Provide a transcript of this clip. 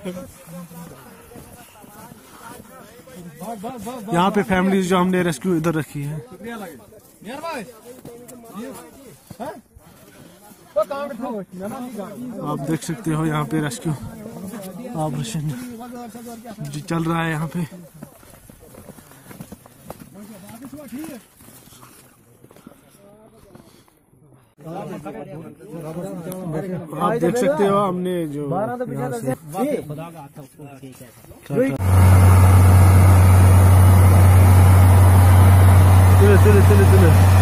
यहाँ पे फैमिलीज जो हमने रेस्क्यू इधर रखी है। आप देख सकते हो यहाँ पे रेस्क्यू ऑपरेशन जो चल रहा है यहाँ पे। आप देख सकते हो हमने जो चले